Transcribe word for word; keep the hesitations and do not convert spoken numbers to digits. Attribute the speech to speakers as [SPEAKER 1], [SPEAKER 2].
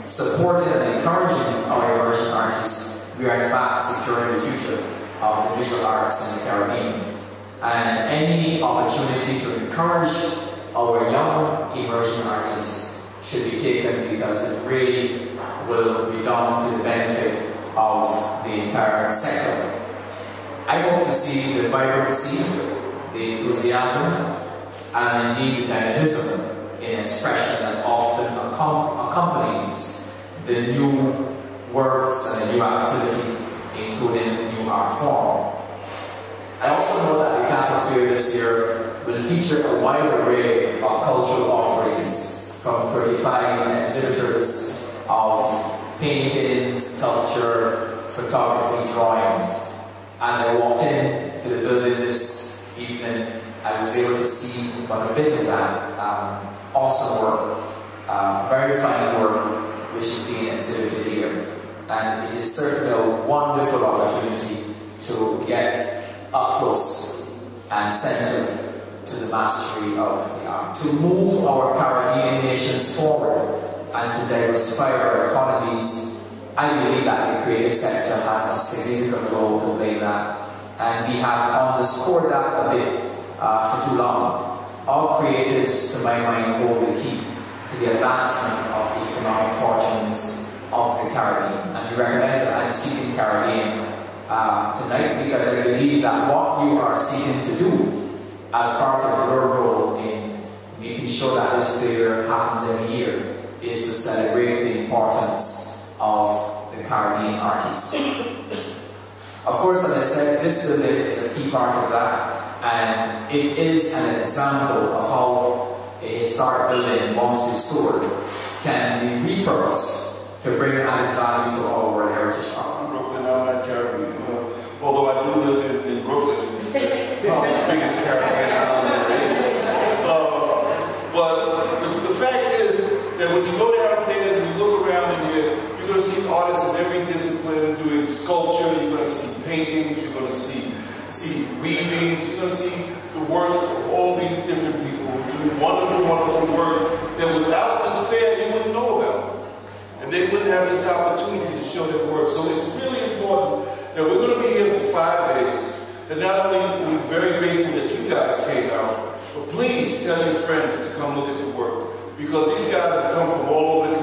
[SPEAKER 1] supporting and encouraging our emerging artists, we are in fact securing the future of the visual arts in the Caribbean. And any opportunity to encourage our young emerging artists should be taken, because it really will be done to the benefit of the entire sector. I hope to see the vibrancy, the enthusiasm, and indeed the dynamism in expression that often accom accompanies the new works and the new activity, including the new art form. I also know that the CaFA Fair this year will feature a wide array of cultural offerings from thirty-five exhibitors of painting, sculpture, photography, drawings. As I walked in to the building this evening, I was able to see but a bit of that um, awesome work, uh, very fine work, which is being exhibited here. And it is certainly a wonderful opportunity to get up close and centered to the mastery of the art, to move our Caribbean nations forward and to diversify our economies. I believe that the creative sector has a significant role to play in that, and we have underscored that a bit uh, for too long. All creatives, to my mind, hold the key to the advancement of the economic fortunes of the Caribbean. And you recognize that I'm speaking Caribbean uh, tonight because I believe that what you are seeking to do as part of your role in making sure that this fair happens every year is to celebrate the importance of the Caribbean artists. Of course, as I said, this building is a key part of that, and it is an example of how a historic building, once restored, can be repurposed to bring added value to our World Heritage Park.
[SPEAKER 2] I'm Brooklyn, I'm not Caribbean. Well, although I do live in, in Brooklyn, probably the biggest Caribbean island there is. Uh, but the, the fact is that when you go downstairs and you look around in here, you're going to see artists of every discipline doing sculpture, you're going to see paintings, you're going to see, see weaving, you're going to see the works of all these different people doing wonderful, wonderful work that without this fair you wouldn't know about. And they wouldn't have this opportunity to show their work. So it's really important that we're going to be here for five days. And not only are we very grateful that you guys came out, but please tell your friends to come look at the work. Because these guys have come from all over the